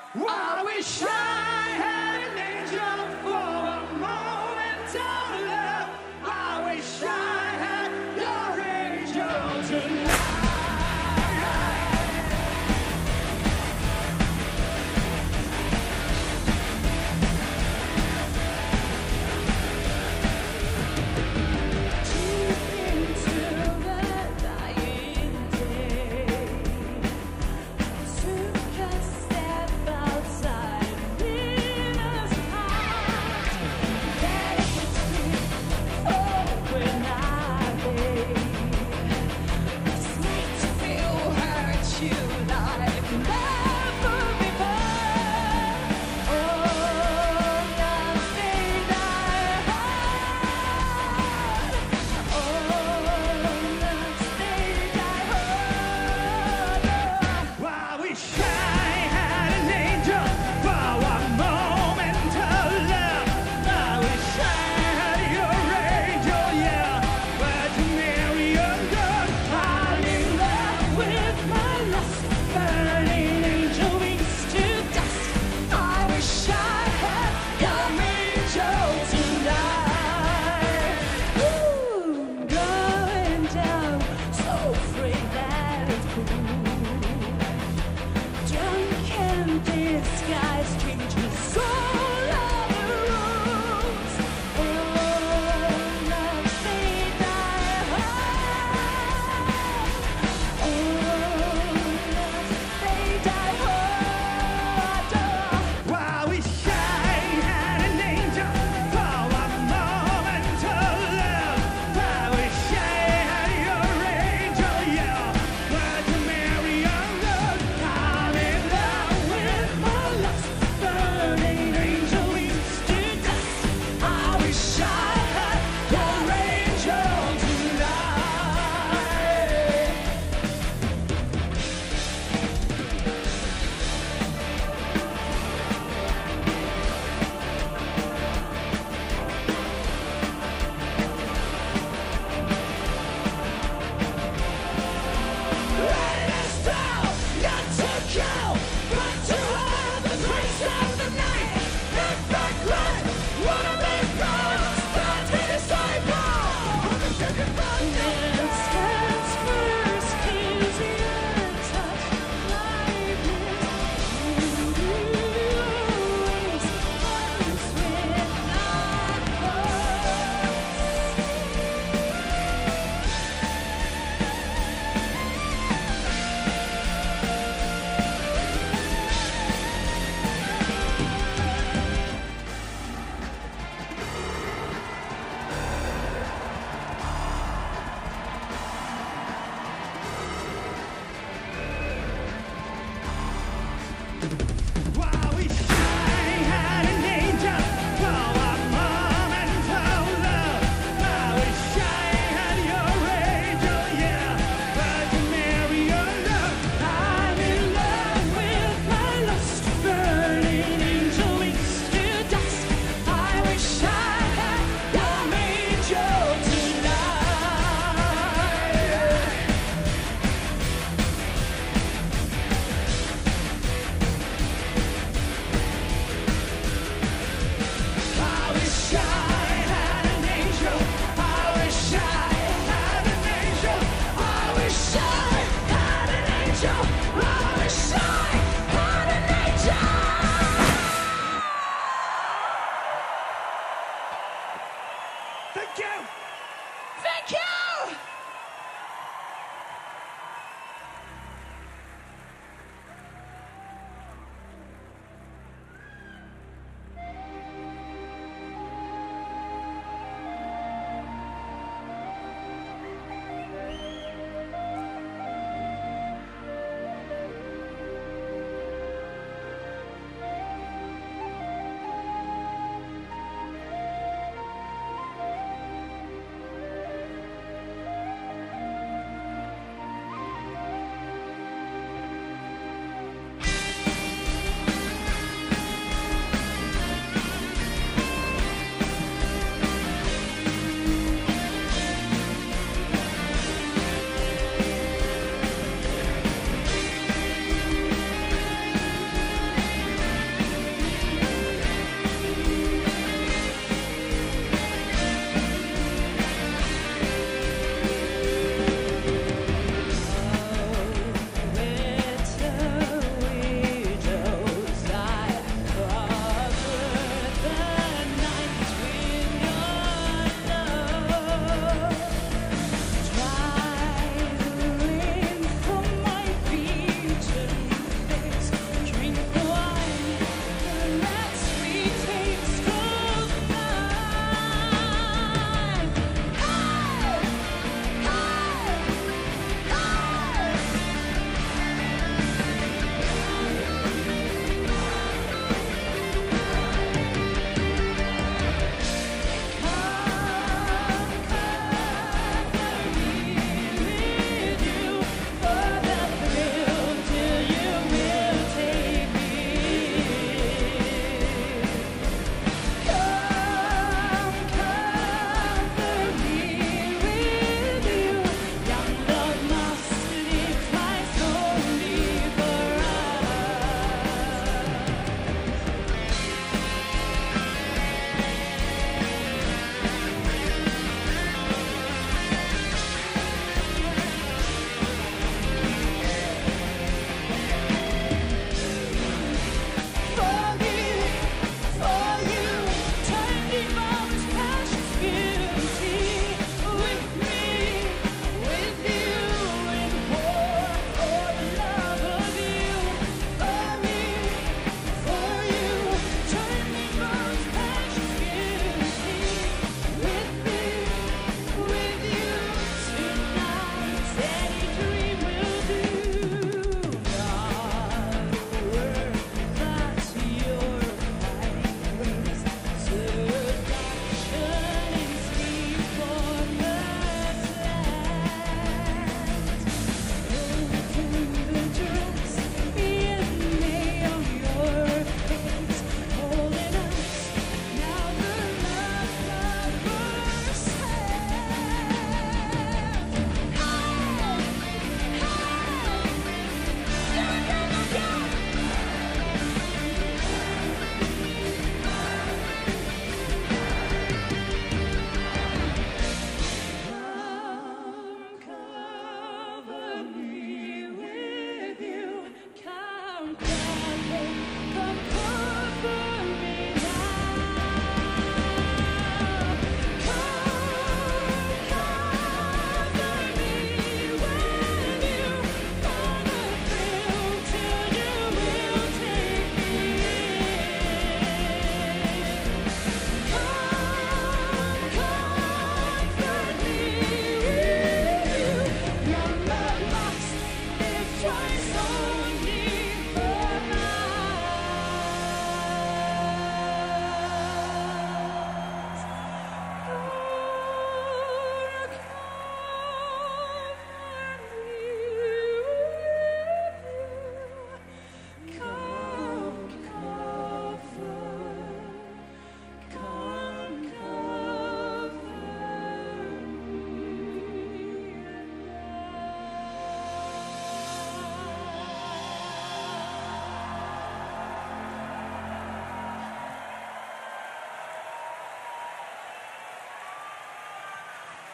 I wish I had an angel for a moment of love. I wish I had your angel tonight. Took a step outside, leave us high.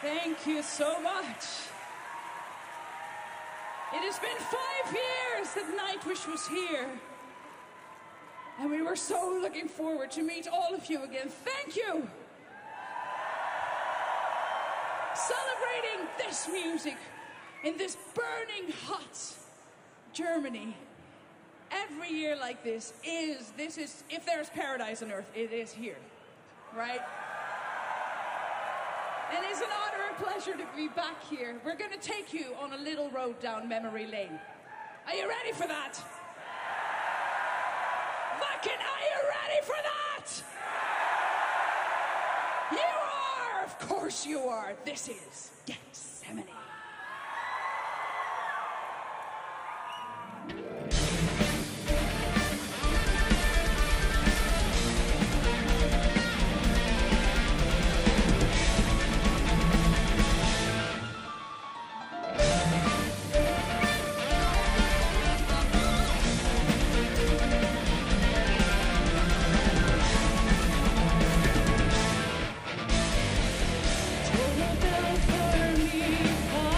Thank you so much. It has been 5 years that Nightwish was here. And we were so looking forward to meet all of you again. Thank you. Celebrating this music in this burning hot Germany. Every year like this is, if there's paradise on earth, it is here, right? And it's an honor and pleasure to be back here. We're going to take you on a little road down memory lane. Are you ready for that? Wacken, are you ready for that? You are! Of course you are. This is Gethsemane. Toll a bell for me.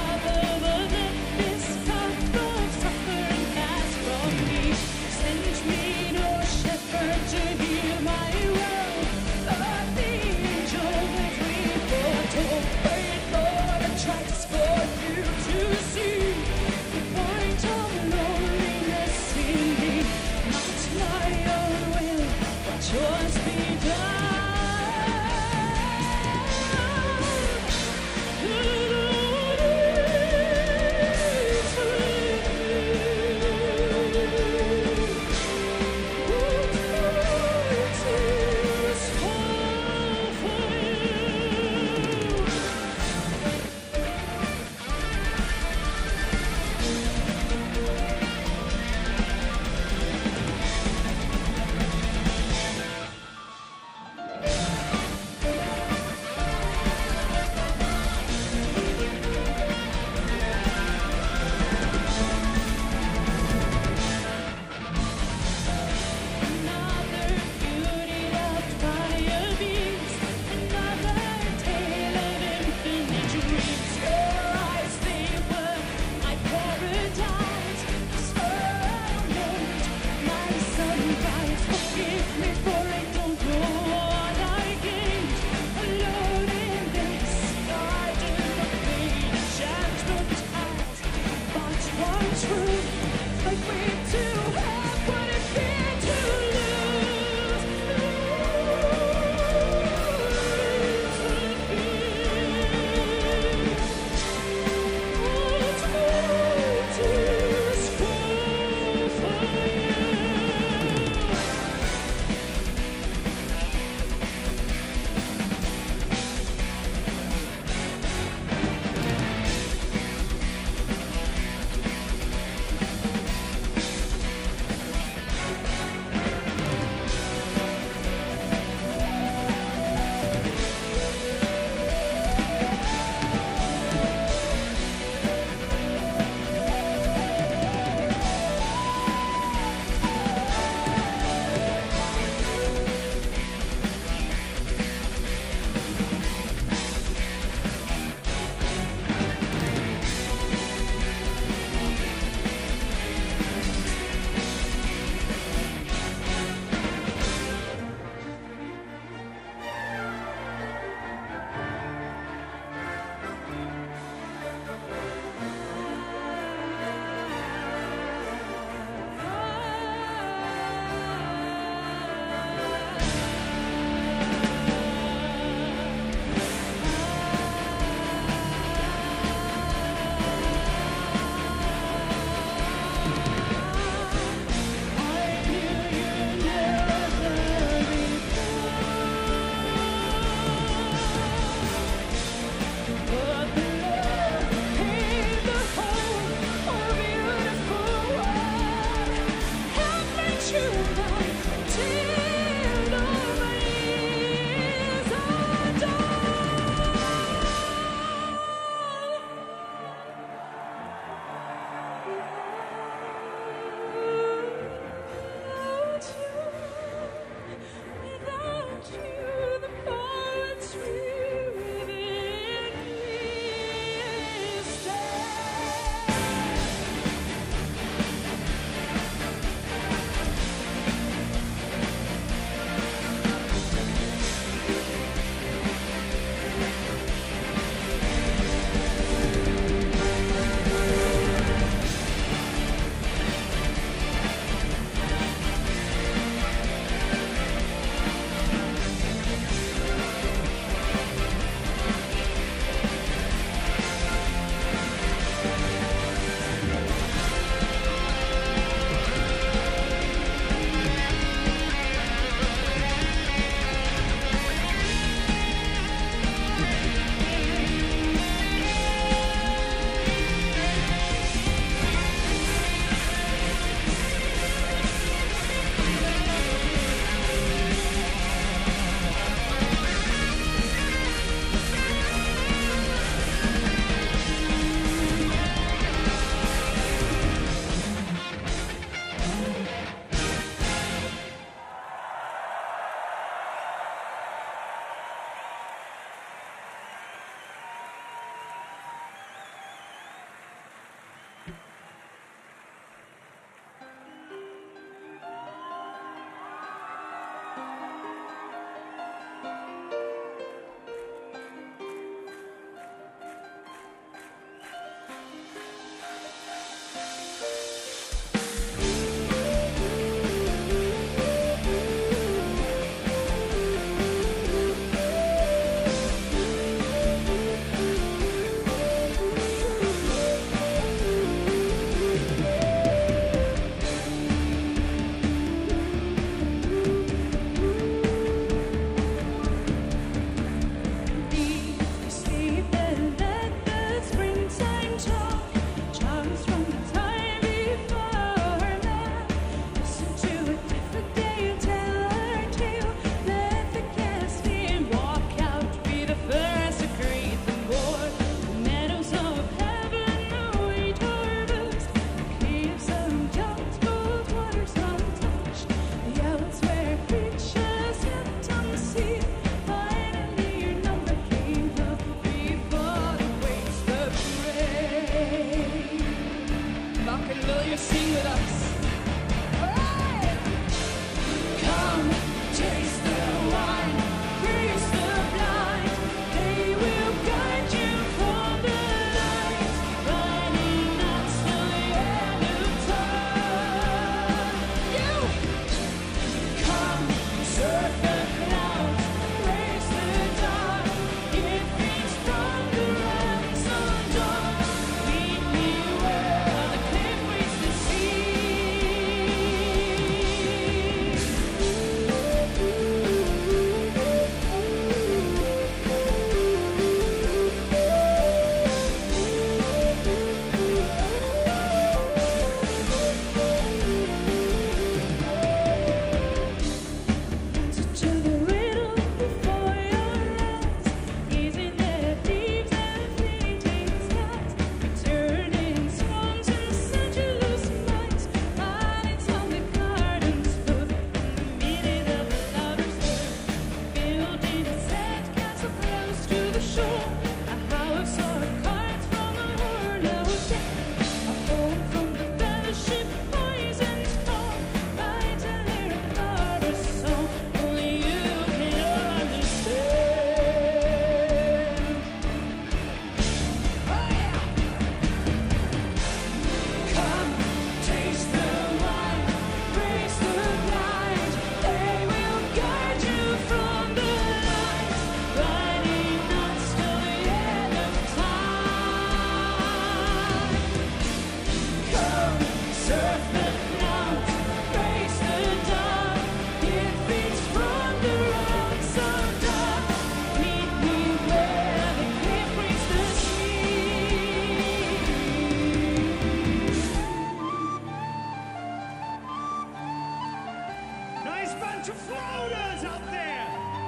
bunch of floaters out there.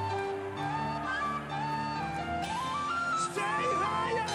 Stay higher.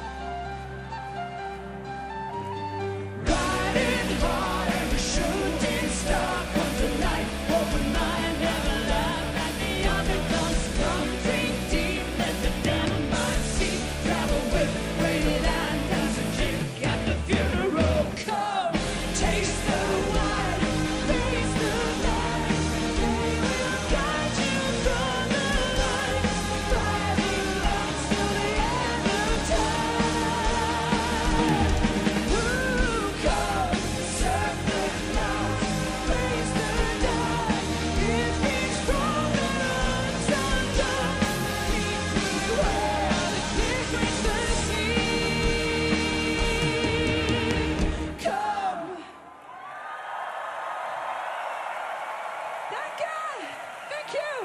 Riding hard and a shooting star comes alive. Open mind, never laugh at the underdogs. Come drink deep, let the dynamite see. Travel with weighted and dance a jig at the funeral. Come, taste the wine, face the light. They will guide you from the light. Fighting on till the end of time. Ooh, come, surf the clouds, face the dark. If he's strong enough, undone. Keep me where the kick meets the sea. Come. Thank you. Thank you.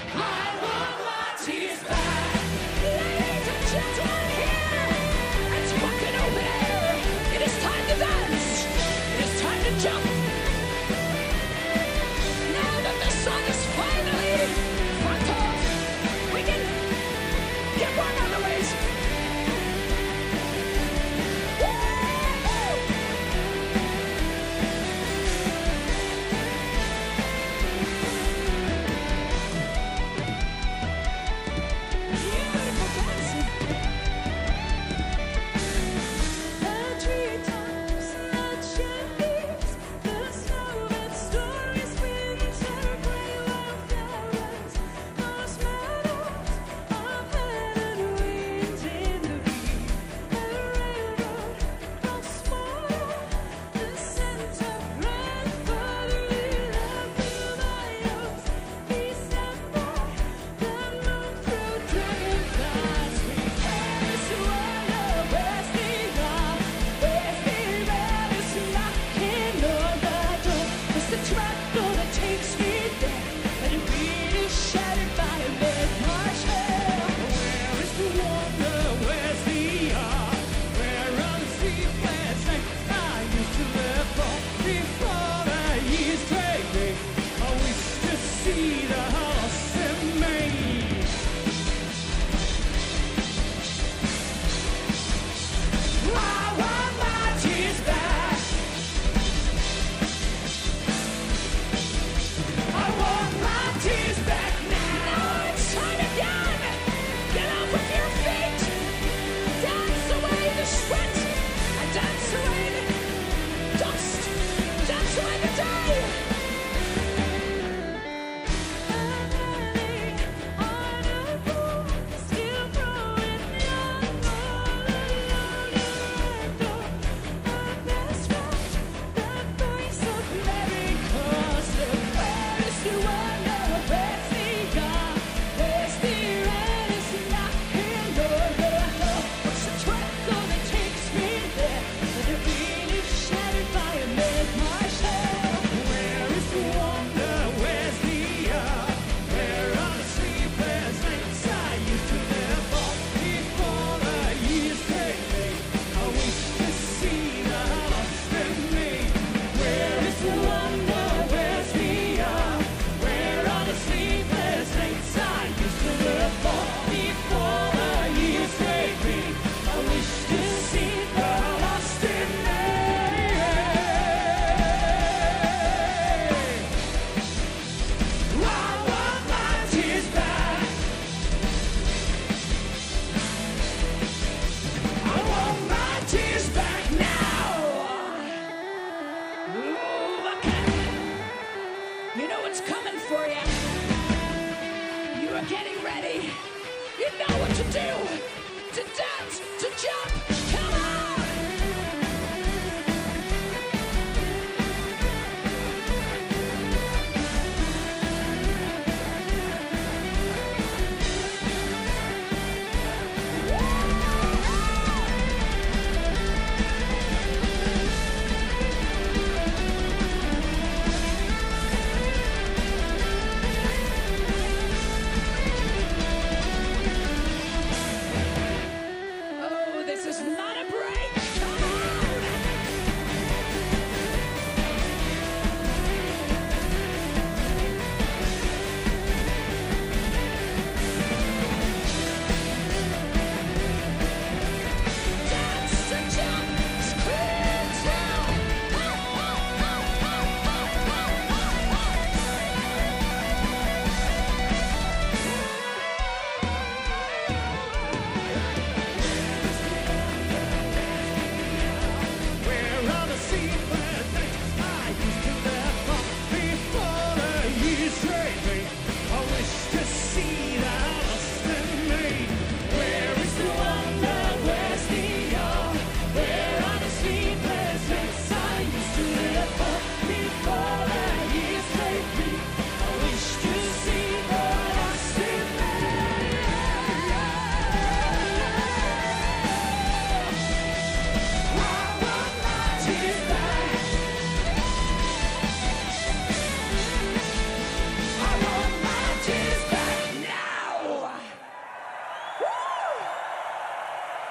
I want my tears back. Ladies and gentlemen, here at fucking open air, it is time to dance. It is time to jump. Now that the sun is finally front off, we can get one on the waist.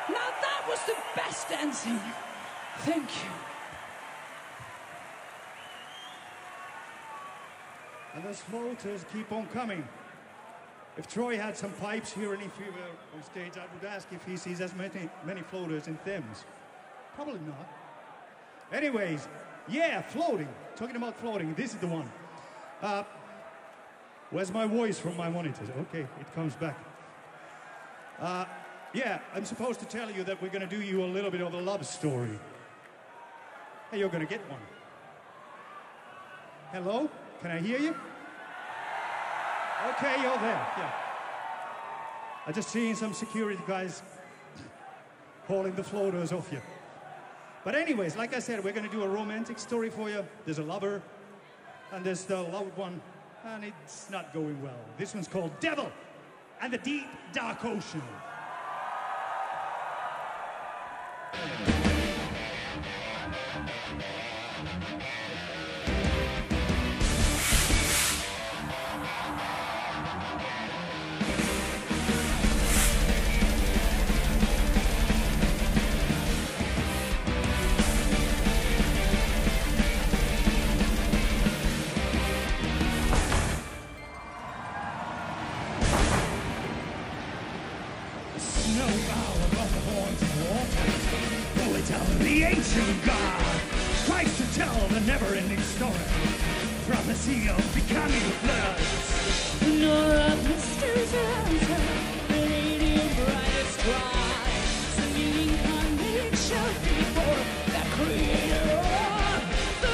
Now that was the best dancing. Thank you. And those floaters keep on coming. If Troy had some pipes here and if he were on stage, I would ask if he sees as many floaters in Thames. Probably not. Anyways, yeah, floating. Talking about floating, this is the one. Where's my voice from my monitors? Okay, it comes back. Yeah, I'm supposed to tell you that we're going to do you a little bit of a love story. Hey, you're going to get one. Hello? Can I hear you? Okay, you're there. Yeah. I just seen some security guys hauling the floaters off you. But anyways, like I said, we're going to do a romantic story for you. There's a lover, and there's the loved one, and it's not going well. This one's called Devil and the Deep Dark Ocean. The ancient God tries to tell the never-ending story from the sea of becoming floods. Nor of mysteries answer, the radiant brightest rise. Singing incarnation before the creator of the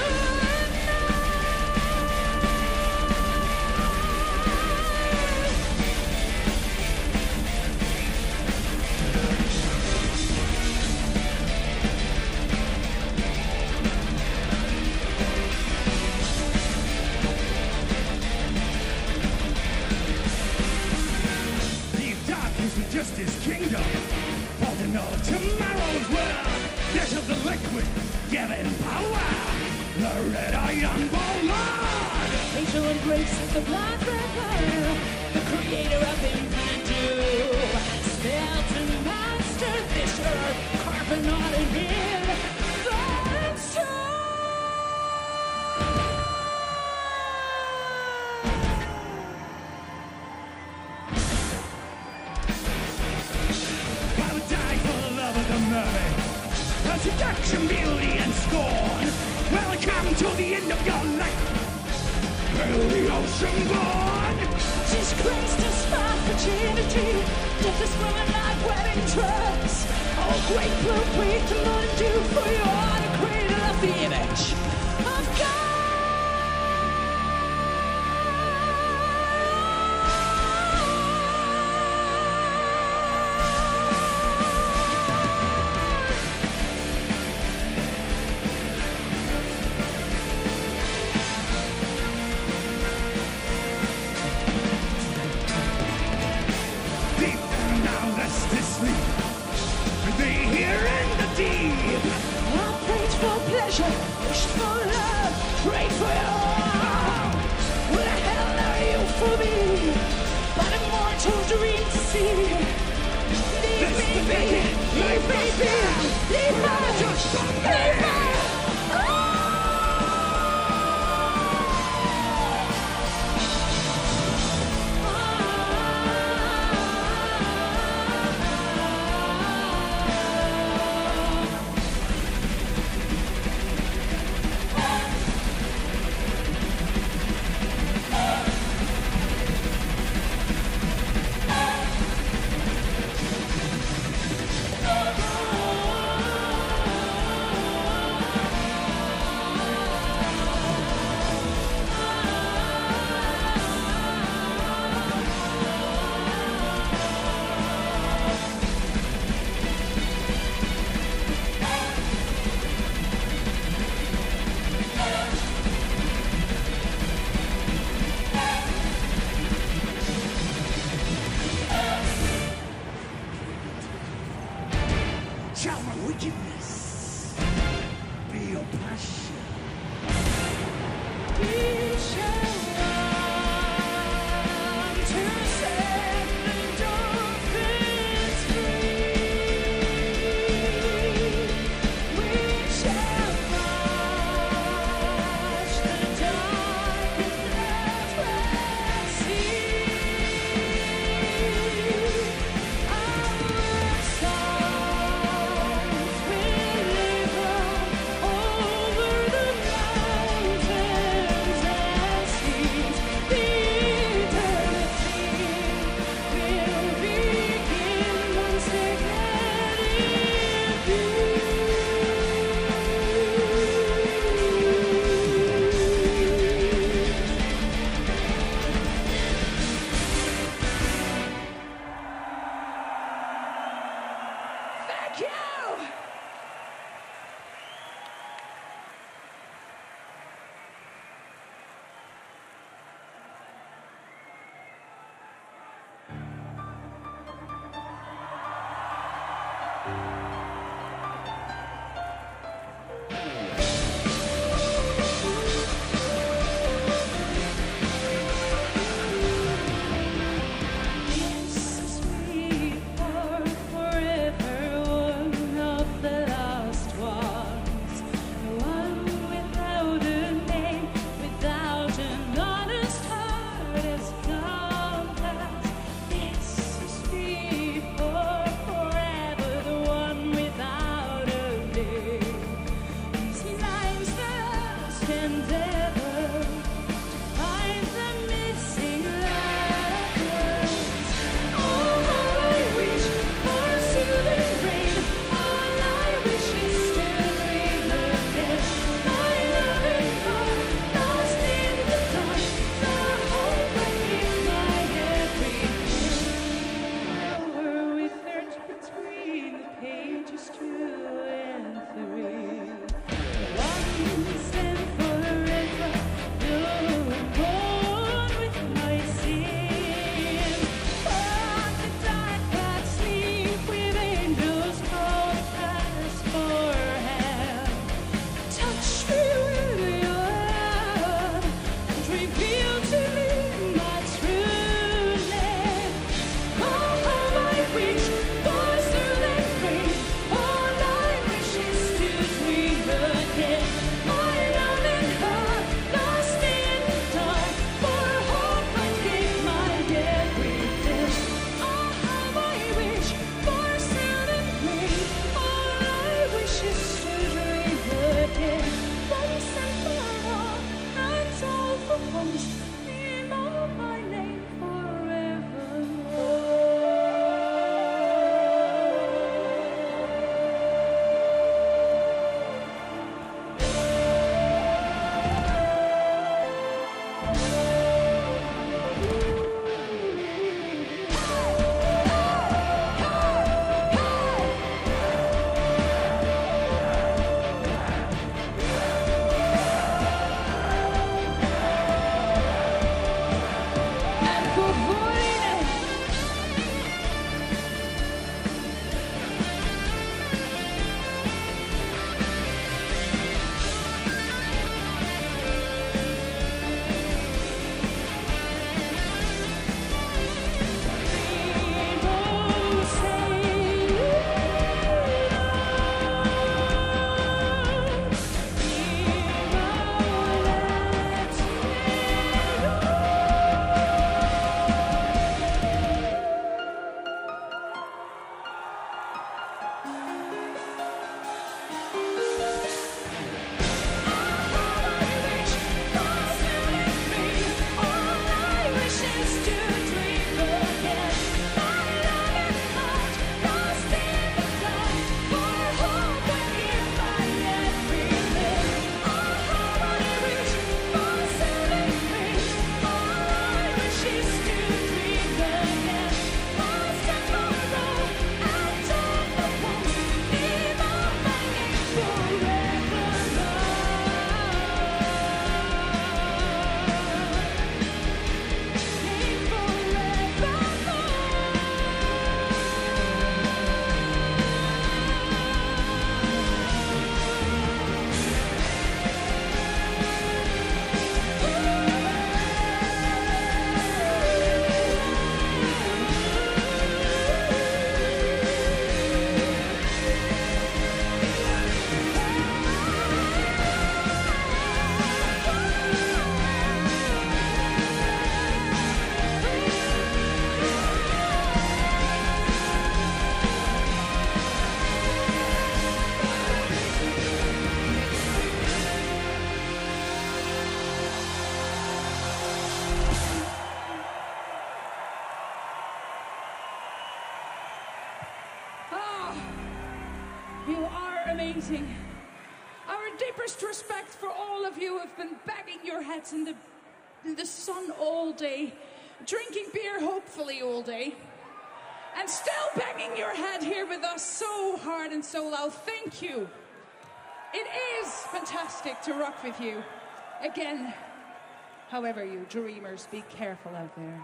Just his kingdom, holding all tomorrow's world. Death of the liquid, giving power, the red iron ballad. angel embraces the blind vampire, the creator of infinite doom. Skeleton monster, this earth, carving on in him. Fallen Seduction, beauty, and scorn. Welcome to the end of your life. Hail the ocean born. Jesus Christ is my virginity. Death is my life wedding dress. Oh, great blue, breathe the moon and dew, for you are the creator of the image of God. Wish for love, pray for your love. Where the hell are you for me? But immortal dream to see. Leave me be, leave me be, leave me, leave me. Shall my wickedness be your passion? We shall run to set the dolphins free. Thank you. amazing. Our deepest respect for all of you who have been banging your heads in the sun all day, drinking beer hopefully all day, and still banging your head here with us so hard and so loud. Thank you. It is fantastic to rock with you. Again, however, you dreamers, be careful out there.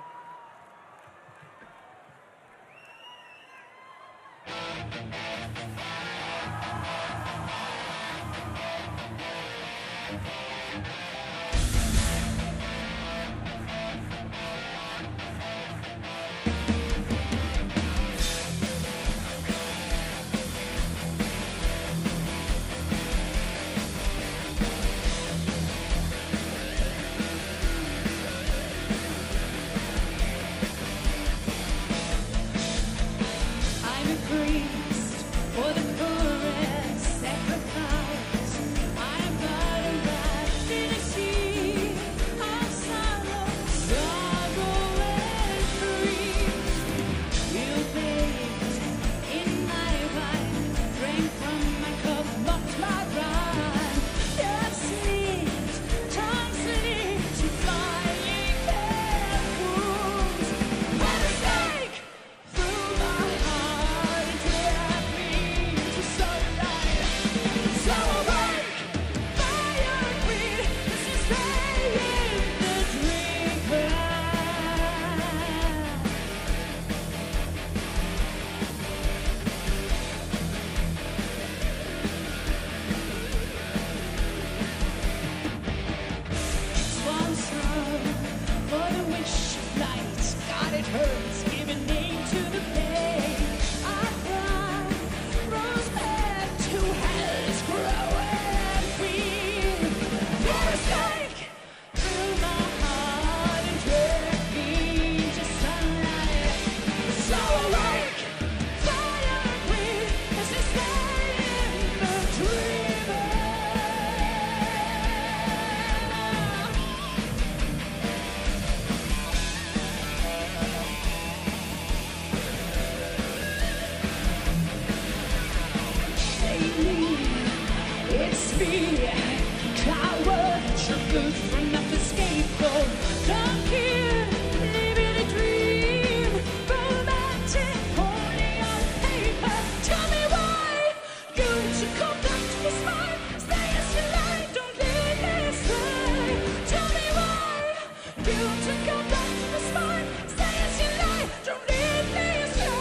I'm a priest for the chorus sacrifice. I'm burning wrapped in a sea of sorrow, sorrow and grief. You bathed in my wine, drank from my cup, mocked my rhyme. Your slipped, tongue slipped to flying air wounds. And a snake through my heart and dragged me to sunlight. So awake, fire and greed, this is stay in the dream. Swan song for the wish of light. God, it hurts giving name to the pain. I cry, rose back to hell's growing field. For a snake through my heart and dragged me to sunlight. So awake, fire and greed, as we stay in the dream. It's me, coward, triggered from the scapegoat. Don't care, living a dream, romantic, holding on paper. Tell me why you should come back to the spine. Stay as you lie, don't leave me astray. Tell me why you should come back to the spine. Stay as you lie, don't leave me astray.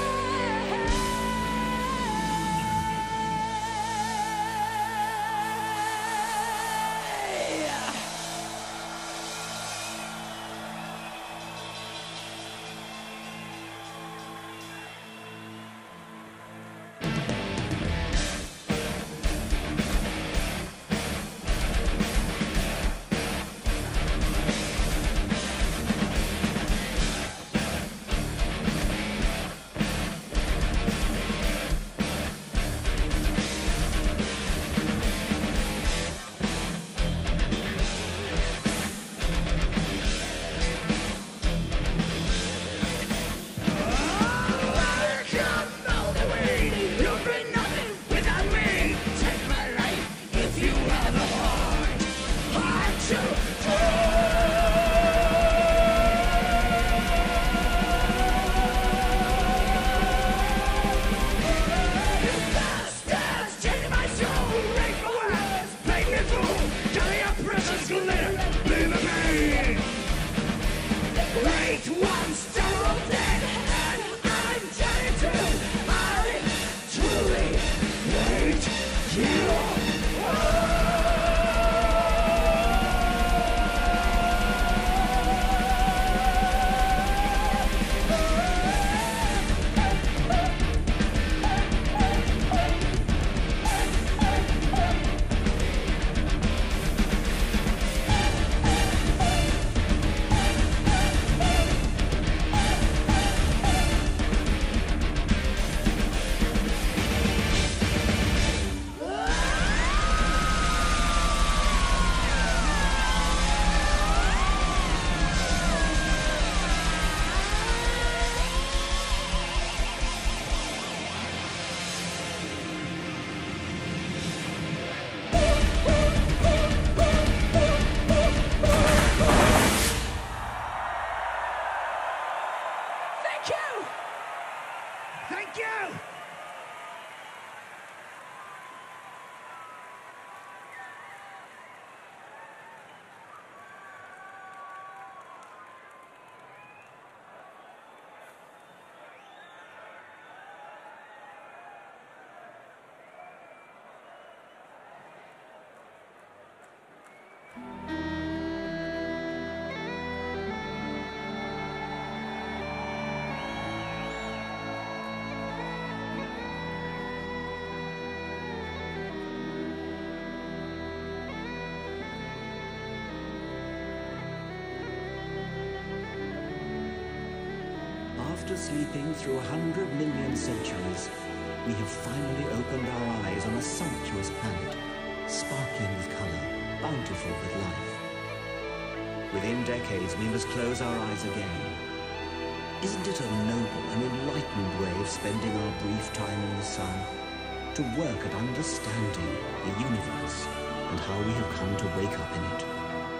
after sleeping through 100 million centuries, we have finally opened our eyes on a sumptuous planet, sparkling with color, bountiful with life. Within decades, we must close our eyes again. Isn't it a noble and enlightened way of spending our brief time in the sun? To work at understanding the universe and how we have come to wake up in it.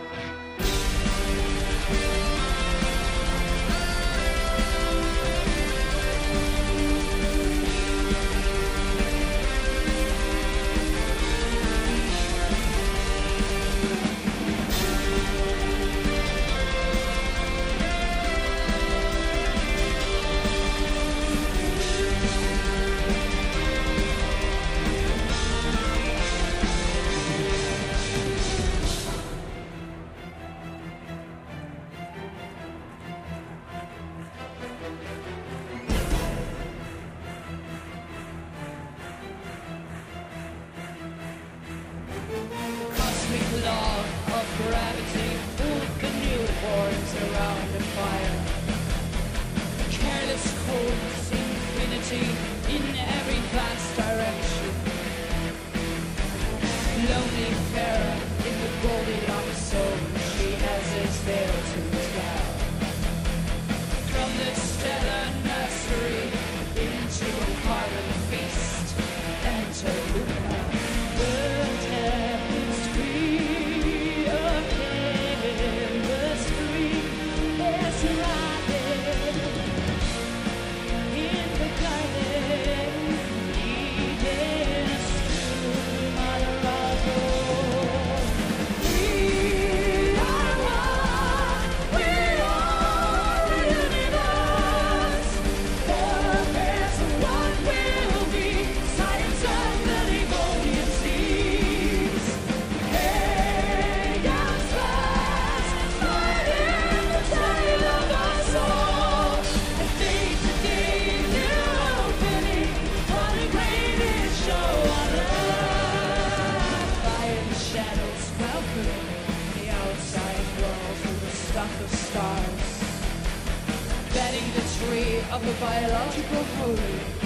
Of a biological whole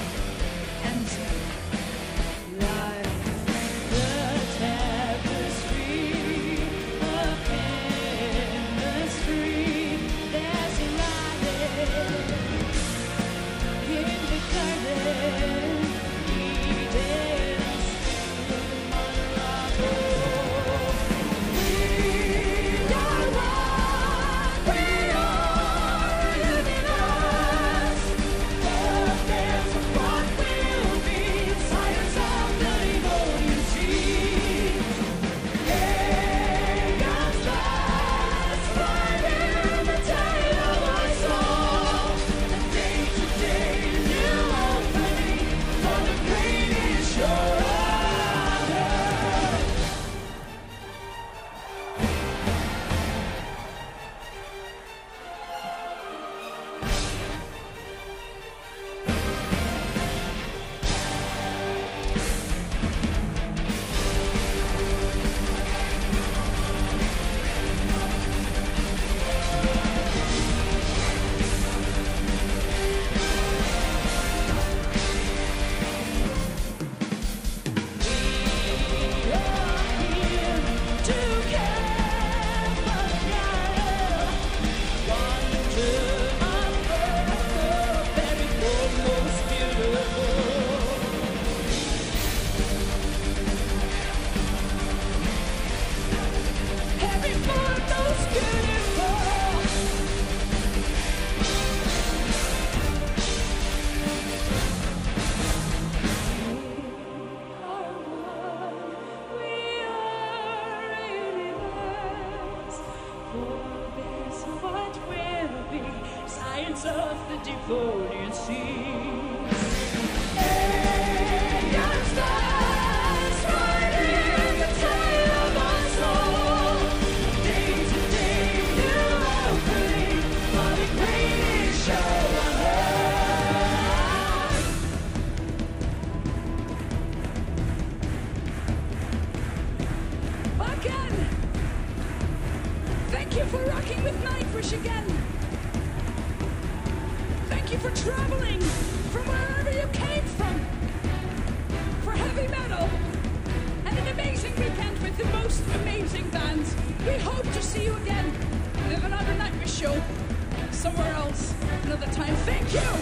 and life, the tapestry of chemistry. There's a light in the garden, Eden's unravel. We are one, we are universe. There's what will be science of the evolving seeds. Chaos lasts, finding the tale of our soul. And day to day, new opening for the greatest show on earth. Science of the Devonian seas. Chaos lasts, riding the tide of our soul. Day to day, new opening for the greatest show on earth. Again, thank you for rocking with Nightwish again. Thank you for traveling from wherever you came from for heavy metal and an amazing weekend with the most amazing bands. We hope to see you again in another Nightwish show somewhere else another time. Thank you.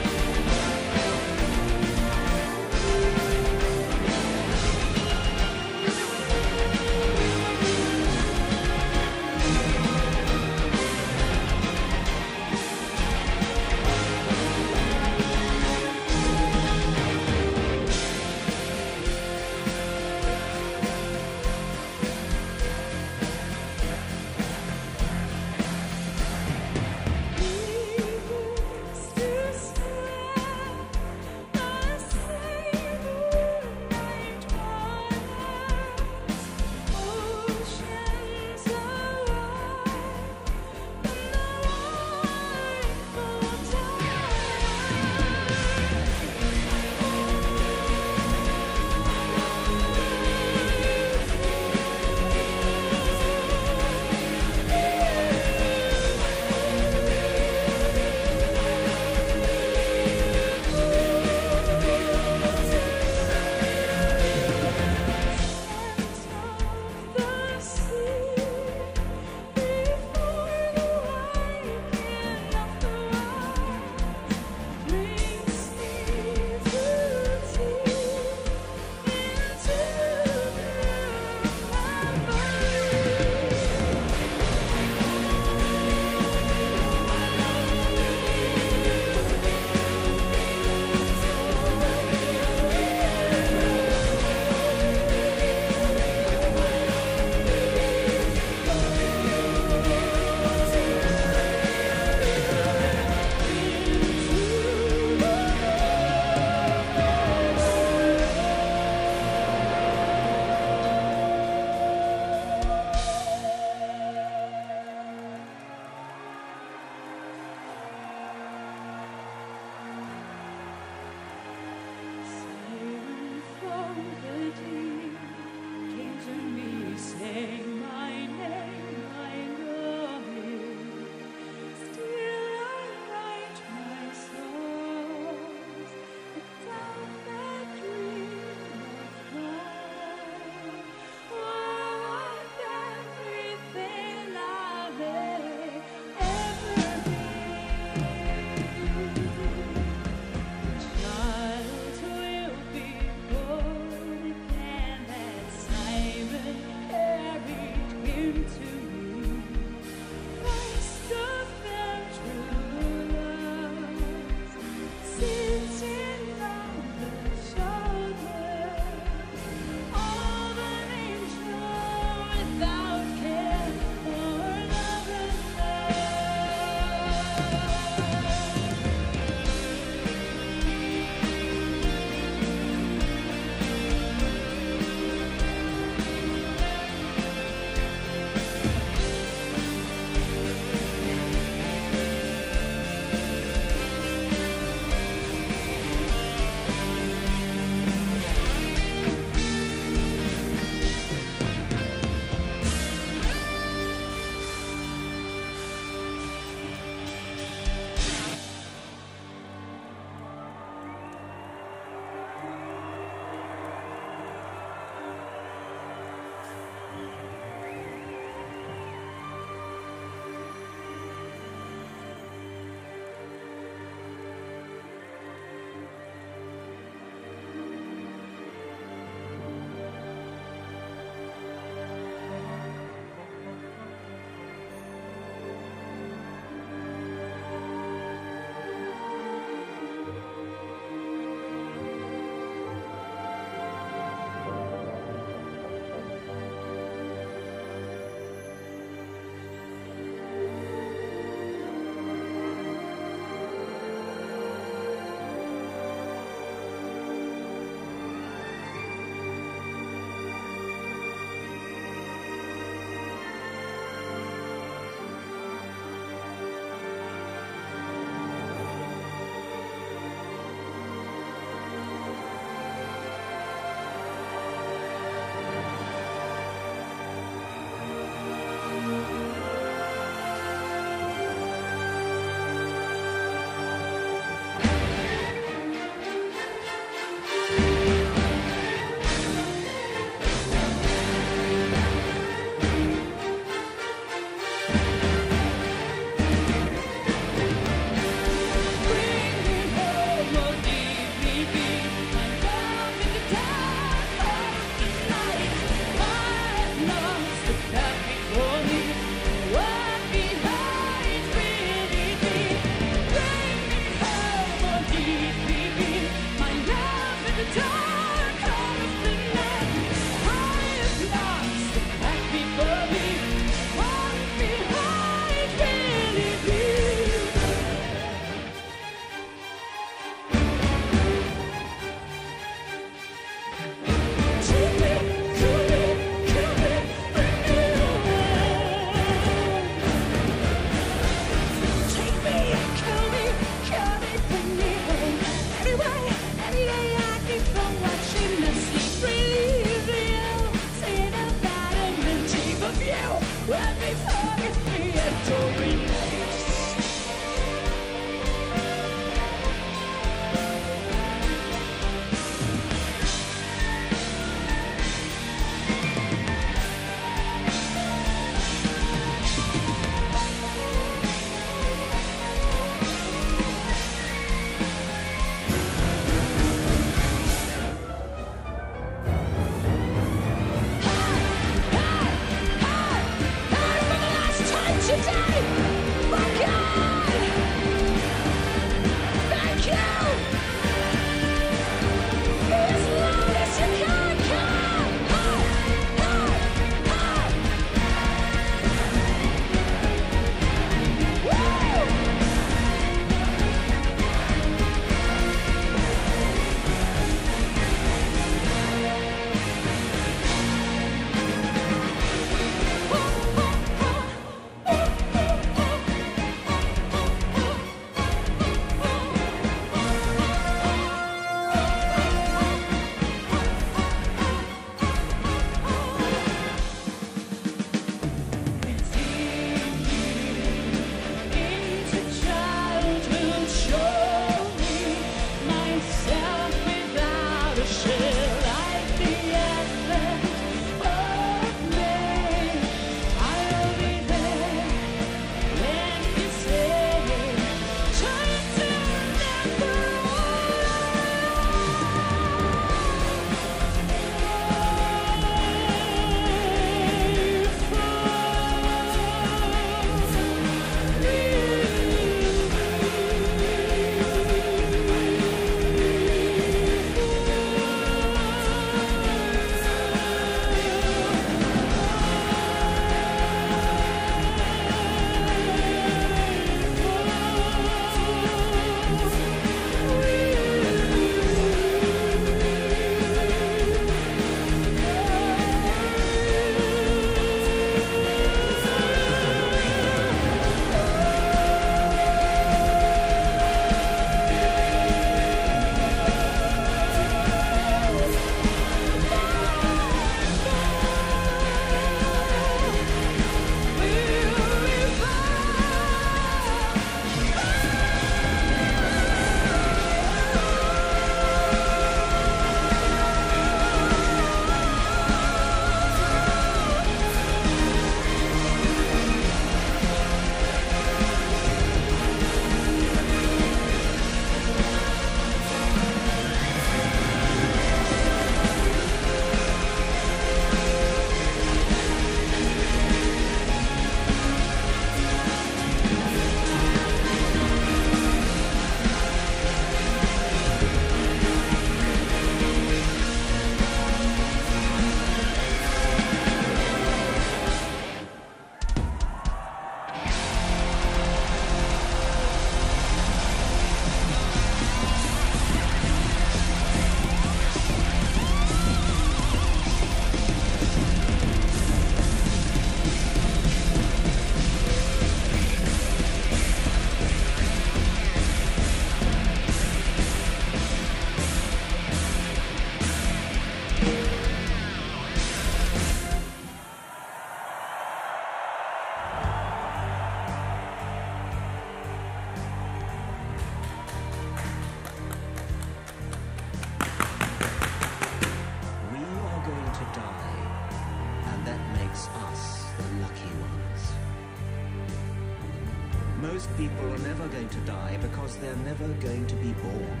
Most people are never going to die because they're never going to be born.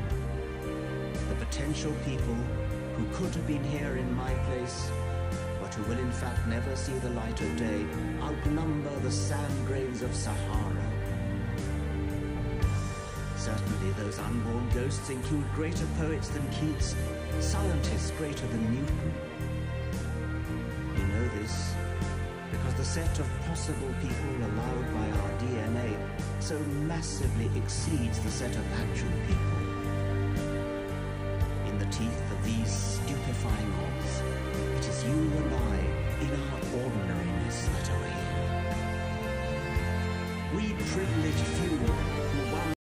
The potential people who could have been here in my place, but who will in fact never see the light of day, outnumber the sand grains of Sahara. Certainly those unborn ghosts include greater poets than Keats, scientists greater than Newton. You know this because the set of possible people allowed by our DNA so massively exceeds the set of actual people. In the teeth of these stupefying defying odds. It is you and I, in our ordinariness, that are here. We privileged few who won